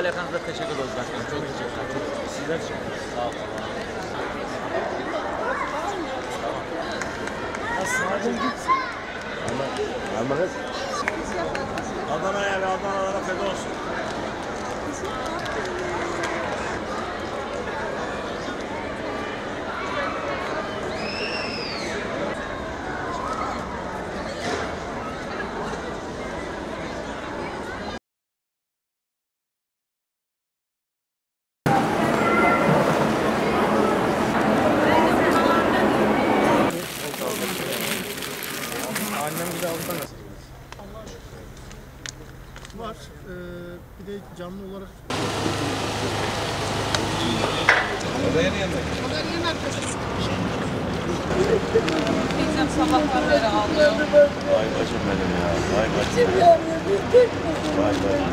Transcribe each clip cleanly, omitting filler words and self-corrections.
alakanızda teşekkür ederiz başkanım. Çok teşekkürler. Çok sizler için. Sağ olun. Adana'ya ve Adanalara feda olsun. Annem bir de altta nasıl? Var. Bir de canlı olarak. Odanın yanında. Teyzem sabahtan beri ağlıyor. Vay bacım benim ya. Vay bacım benim. Vay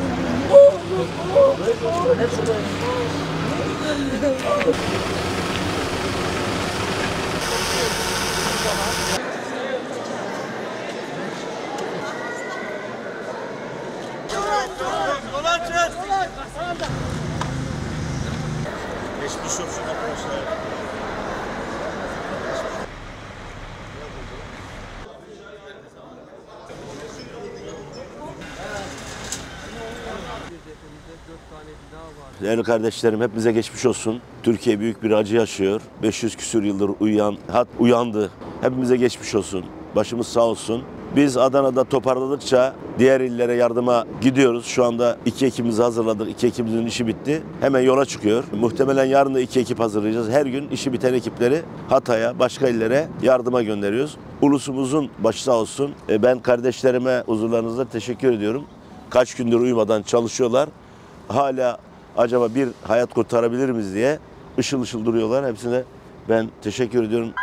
Geçmiş olsun arkadaşlar. Değerli kardeşlerim, hepimize geçmiş olsun. Türkiye büyük bir acı yaşıyor. 500 küsur yıldır uyandı. Hepimize geçmiş olsun. Başımız sağ olsun. Biz Adana'da toparladıkça diğer illere yardıma gidiyoruz. Şu anda 2 ekibimizi hazırladık. 2 ekibimizin işi bitti. Hemen yola çıkıyor. Muhtemelen yarın da 2 ekip hazırlayacağız. Her gün işi biten ekipleri Hatay'a, başka illere yardıma gönderiyoruz. Ulusumuzun başı sağ olsun. Ben kardeşlerime huzurlarınızda teşekkür ediyorum. Kaç gündür uyumadan çalışıyorlar. Hala acaba bir hayat kurtarabilir miyiz diye ışıl ışıl duruyorlar. Hepsine ben teşekkür ediyorum.